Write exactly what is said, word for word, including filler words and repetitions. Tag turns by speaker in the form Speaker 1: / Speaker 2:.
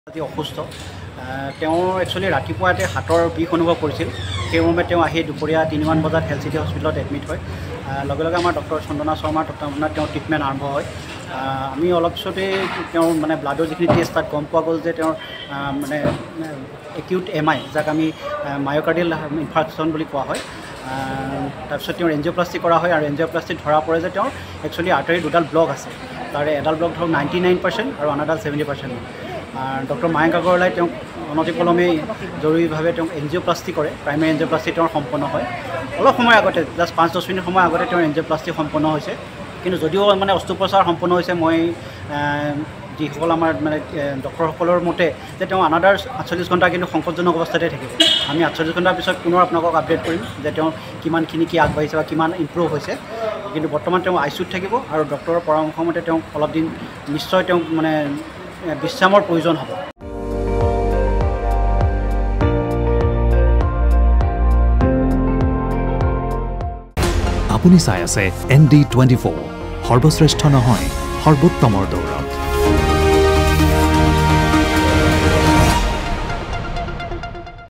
Speaker 1: আজি অসুস্থ তেওঁৰ একচুৱেলি ৰাতিপুৱাতে হাতৰ বিষ অনুভৱ কৰিছিল সেই মৰ্মে তেওঁ আহি দুপৰীয়া তিনিমান বজাত হেলথ চিটি হস্পিটেলত এডমিট হয় লগে লগে আমাৰ ডক্টৰ চন্দনা শৰ্মাৰ তত্ত্বাৱধানত তেওঁৰ ট্ৰিটমেণ্ট আৰম্ভ হয় আমি অলপ পিছতে তেওঁৰ মানে ব্লাডৰ যিখিনি টেষ্ট তাত গম পোৱা গ'ল যে তেওঁৰ মানে একিউট এম আই যাক আমি মায়োকাৰ্ডিয়েল ইনফাৰ্কশ্যন বুলি কোৱা হয় তাৰপিছত তেওঁৰ এনজিঅ'প্লাষ্টি কৰা হয় আৰু এনজিঅ'প্লাষ্টিত ধৰা পৰে যে তেওঁৰ একচুৱেলি আৰ্টাৰী দুডাল ব্লক আছে তাৰে এডাল ব্লক ধৰক নাইণ্টি নাইন পাৰ্চেণ্ট আৰু আনডাল ছেভেণ্টি পাৰ্চেণ্ট ডক্টৰ মায়াংক আগৰৱালাই তেওঁক অনতিপলমে জৰুৰীভাৱে তেওঁক এনজিঅ'প্লাষ্টি কৰে প্ৰাইমেৰী এনজিঅ'প্লাষ্টি তেওঁৰ সম্পন্ন হয় অলপ সময় আগতে জাষ্ট পাঁচ দহ মিনিট সময় আগতে তেওঁৰ এনজিঅ'প্লাষ্টি সম্পন্ন হৈছে কিন্তু যদিও মানে অস্ত্ৰোপচাৰ সম্পন্ন হৈছে মই যিসকল আমাৰ মানে ডক্টৰসকলৰ মতে যে তেওঁ আনাদাৰ আঠচল্লিছ ঘণ্টা কিন্তু সংকটজনক অৱস্থাতে থাকিব আমি আঠচল্লিছ ঘণ্টাৰ পিছত পুনৰ আপোনালোকক আপডেট কৰিম যে তেওঁ কিমানখিনি কি আগবাঢ়িছে বা কিমান ইম্প্ৰুভ হৈছে কিন্তু বৰ্তমান তেওঁ আই চি ইউত থাকিব আৰু ডক্টৰৰ পৰামৰ্শ মতে তেওঁক অলপ দিন নিশ্চয় তেওঁক মানে বিশ্ৰামৰ প্ৰয়োজন হ'ব
Speaker 2: আপুনি চাই আছে এন ডি টুৱেণ্টি ফ'ৰ সৰ্বশ্ৰেষ্ঠ নহয় সৰ্বোত্তমৰ দৌৰ